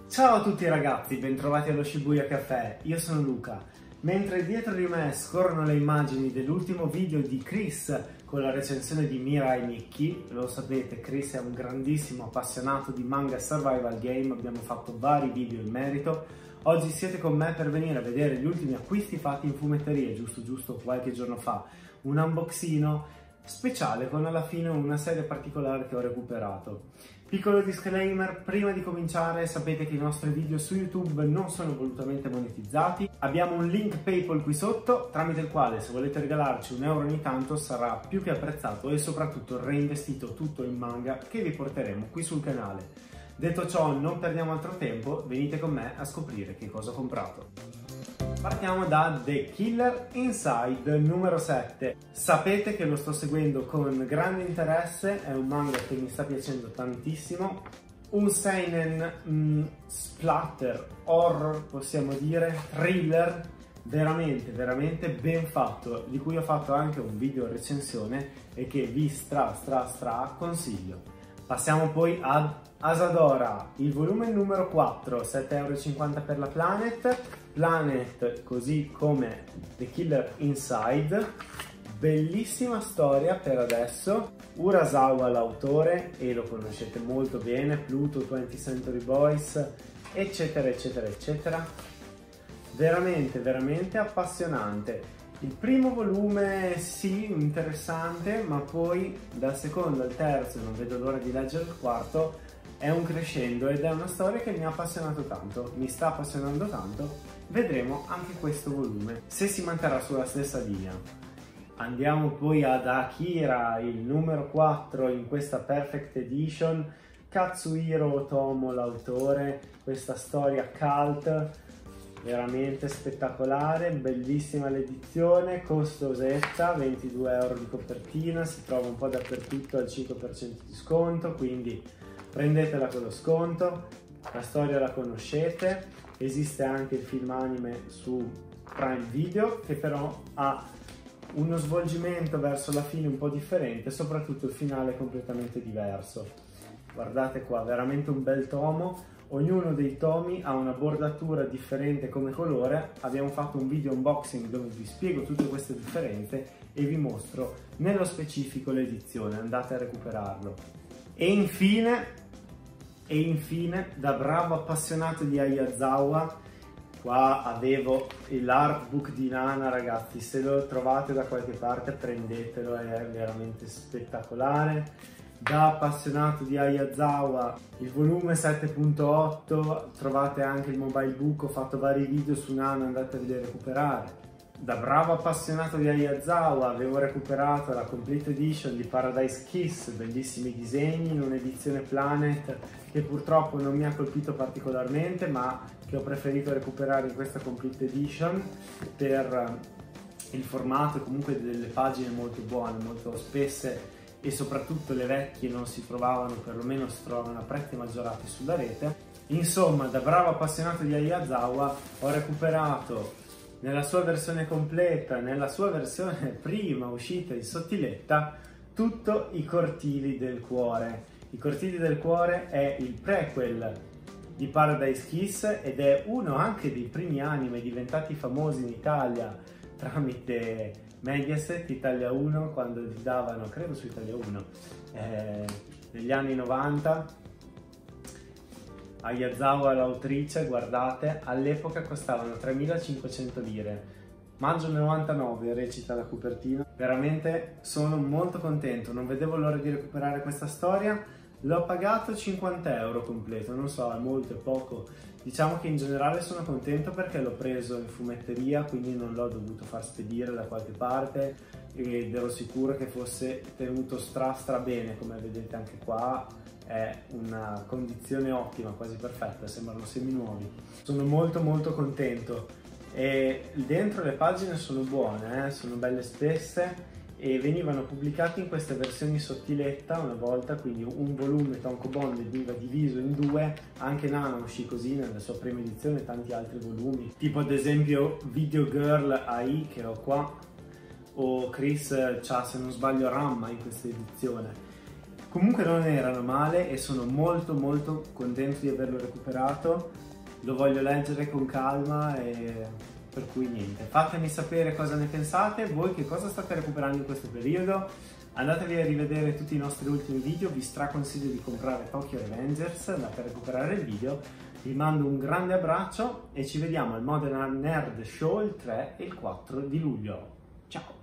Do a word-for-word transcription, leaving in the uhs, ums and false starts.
Ciao a tutti ragazzi, bentrovati allo Shibuya Caffè, io sono Luca. Mentre dietro di me scorrono le immagini dell'ultimo video di Chris con la recensione di Mirai Nikki, lo sapete, Chris è un grandissimo appassionato di manga survival game, abbiamo fatto vari video in merito. Oggi siete con me per venire a vedere gli ultimi acquisti fatti in fumetteria, giusto giusto qualche giorno fa, un unboxino speciale con alla fine una serie particolare che ho recuperato. Piccolo disclaimer, prima di cominciare sapete che i nostri video su YouTube non sono volutamente monetizzati. Abbiamo un link PayPal qui sotto, tramite il quale se volete regalarci un euro ogni tanto sarà più che apprezzato e soprattutto reinvestito tutto in manga che vi porteremo qui sul canale. Detto ciò, non perdiamo altro tempo, venite con me a scoprire che cosa ho comprato. Partiamo da The Killer Inside numero sette. Sapete che lo sto seguendo con grande interesse, è un manga che mi sta piacendo tantissimo. Un seinen mm, splatter, horror possiamo dire, thriller, veramente veramente ben fatto, di cui ho fatto anche un video recensione e che vi stra stra stra consiglio. Passiamo poi ad Asadora, il volume numero quattro, sette e cinquanta euro per la Planet. Planet, così come The Killer Inside, bellissima storia per adesso. Urasawa l'autore e lo conoscete molto bene, Pluto, twentieth Century Boys, eccetera eccetera eccetera. Veramente veramente appassionante. Il primo volume sì, interessante, ma poi dal secondo al terzo, non vedo l'ora di leggere il quarto, è un crescendo ed è una storia che mi ha appassionato tanto, mi sta appassionando tanto. Vedremo anche questo volume, se si manterrà sulla stessa linea. Andiamo poi ad Akira, il numero quattro in questa Perfect Edition, Katsuhiro Otomo l'autore, questa storia cult, veramente spettacolare, bellissima l'edizione, costosetta, ventidue euro di copertina, si trova un po' dappertutto al cinque per cento di sconto, quindi prendetela con lo sconto. La storia la conoscete, esiste anche il film anime su Prime Video che però ha uno svolgimento verso la fine un po' differente, soprattutto il finale è completamente diverso. Guardate qua, veramente un bel tomo. Ognuno dei tomi ha una bordatura differente come colore. Abbiamo fatto un video unboxing dove vi spiego tutte queste differenze e vi mostro nello specifico l'edizione, andate a recuperarlo. E infine, e infine, da bravo appassionato di Ayazawa, qua avevo l'artbook di Nana, ragazzi, se lo trovate da qualche parte prendetelo, è veramente spettacolare. Da appassionato di Ayazawa, il volume sette punto otto, trovate anche il mobile book, ho fatto vari video su Nana, andate a vedere recuperare. Da bravo appassionato di Ayazawa avevo recuperato la Complete Edition di Paradise Kiss, bellissimi disegni in un'edizione Planet che purtroppo non mi ha colpito particolarmente ma che ho preferito recuperare in questa Complete Edition per il formato e comunque delle pagine molto buone, molto spesse, e soprattutto le vecchie non si trovavano, perlomeno si trovano a prezzi maggiorati sulla rete. Insomma, da bravo appassionato di Ayazawa ho recuperato nella sua versione completa, nella sua versione prima uscita in sottiletta, tutto I Cortili del Cuore. I Cortili del Cuore è il prequel di Paradise Kiss ed è uno anche dei primi anime diventati famosi in Italia tramite Mediaset, Italia uno, quando li davano, credo su Italia uno, eh, negli anni novanta. Ayazawa l'autrice, guardate, all'epoca costavano tremilacinquecento lire. Maggio novantanove recita la copertina. Veramente sono molto contento, non vedevo l'ora di recuperare questa storia. L'ho pagato cinquanta euro completo, non so, è molto, è poco. Diciamo che in generale sono contento perché l'ho preso in fumetteria, quindi non l'ho dovuto far spedire da qualche parte ed ero sicuro che fosse tenuto stra stra bene, come vedete anche qua è una condizione ottima, quasi perfetta, sembrano semi nuovi. Sono molto molto contento e dentro le pagine sono buone, eh? Sono belle spesse e venivano pubblicati in queste versioni sottiletta una volta, quindi un volume tankobon veniva diviso in due, anche Nana uscì così nella sua prima edizione, tanti altri volumi, tipo ad esempio Video Girl A I che ho qua, o Chris c'ha, se non sbaglio, Ramma in questa edizione. Comunque non erano male e sono molto molto contento di averlo recuperato, lo voglio leggere con calma e per cui niente, fatemi sapere cosa ne pensate, voi che cosa state recuperando in questo periodo, andatevi a rivedere tutti i nostri ultimi video, vi straconsiglio di comprare Tokyo Revengers, andate a recuperare il video, vi mando un grande abbraccio e ci vediamo al Modena Nerd Show il tre e il quattro di luglio, ciao!